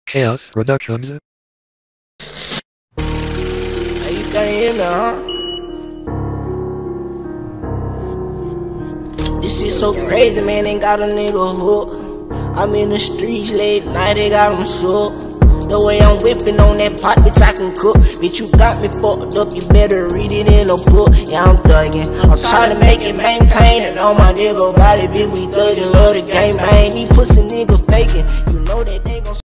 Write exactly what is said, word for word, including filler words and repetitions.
Chaos Productions. Hey, you can't hear me, huh? This shit so crazy, man, ain't got a nigga hook. I'm in the streets late night, they got him shook. The way I'm whipping on that pot, bitch, I can cook. Bitch, you got me fucked up, you better read it in a book. Yeah, I'm thuggin', I'm trying to make it maintain. And all my nigga body, bitch, we thuggin', love the game, man. These pussy niggas faking, you know that they gon'